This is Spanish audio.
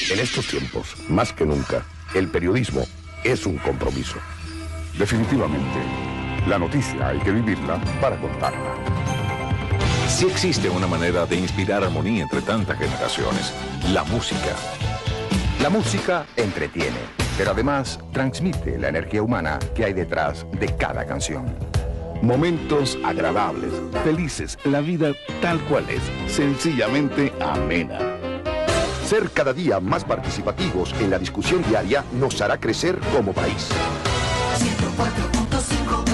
En estos tiempos, más que nunca, el periodismo es un compromiso. Definitivamente, la noticia hay que vivirla para contarla. Si existe una manera de inspirar armonía entre tantas generaciones, la música. La música entretiene, pero además transmite la energía humana que hay detrás de cada canción. Momentos agradables, felices, la vida tal cual es, sencillamente amena. Ser cada día más participativos en la discusión diaria nos hará crecer como país. 104.5